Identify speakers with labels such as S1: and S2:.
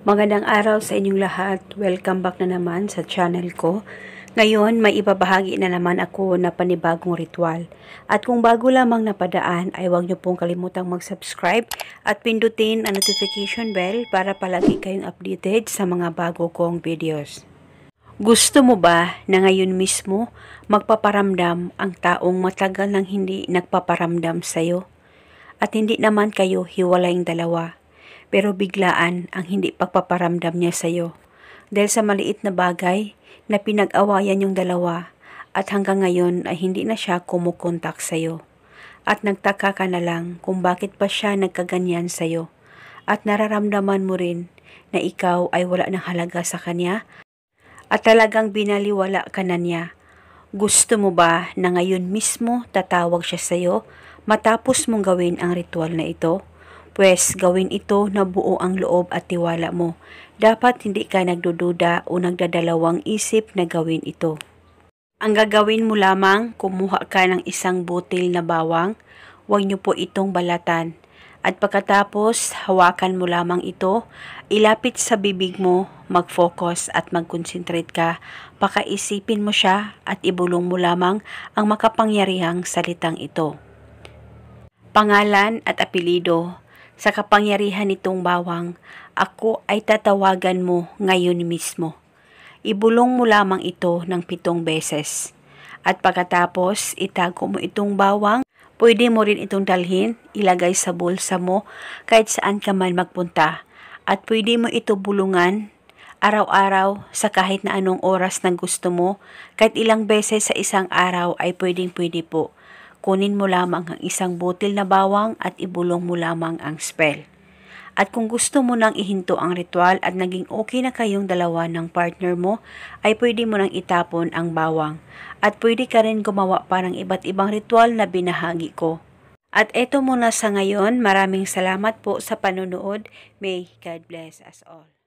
S1: Magandang araw sa inyong lahat. Welcome back na naman sa channel ko. Ngayon, may ibabahagi na naman ako na panibagong ritual. At kung bago lamang napadaan, ay huwag niyo pong kalimutang mag-subscribe at pindutin ang notification bell para palagi kayong updated sa mga bago kong videos. Gusto mo ba na ngayon mismo magpaparamdam ang taong matagal nang hindi nagpaparamdam sa'yo? At hindi naman kayo hiwalayng dalawa. Pero biglaan ang hindi pagpaparamdam niya sa'yo. Dahil sa maliit na bagay na pinag-awayan yung dalawa at hanggang ngayon ay hindi na siya kumukontak sa'yo. At nagtaka ka na lang kung bakit pa siya nagkaganyan sa'yo. At nararamdaman mo rin na ikaw ay wala ng halaga sa kanya at talagang binaliwala ka na niya. Gusto mo ba na ngayon mismo tatawag siya sa'yo matapos mong gawin ang ritual na ito? Pwes gawin ito na buo ang loob at tiwala mo. Dapat hindi ka nagdududa o nagdadalawang isip na gawin ito. Ang gagawin mo lamang, kumuha ka ng isang butil na bawang. Huwag niyo po itong balatan. At pagkatapos, hawakan mo lamang ito, ilapit sa bibig mo, mag-focus at mag-concentrate ka. Pakaisipin mo siya at ibulong mo lamang ang makapangyarihang salitang ito. Pangalan at apelido. Sa kapangyarihan nitong bawang, ako ay tatawagan mo ngayon mismo. Ibulong mo lamang ito ng 7 beses. At pagkatapos, itago mo itong bawang. Pwede mo rin itong dalhin, ilagay sa bulsa mo kahit saan ka man magpunta. At pwede mo ito bulungan araw-araw sa kahit na anong oras na gusto mo. Kahit ilang beses sa isang araw ay pwedeng-pwede po. Kunin mo lamang ang isang butil na bawang at ibulong mo lamang ang spell. At kung gusto mo nang ihinto ang ritual at naging okay na kayong dalawa ng partner mo, ay pwede mo nang itapon ang bawang. At pwede ka rin gumawa parang iba't ibang ritual na binahagi ko. At eto muna sa ngayon, maraming salamat po sa panonood. May God bless us all.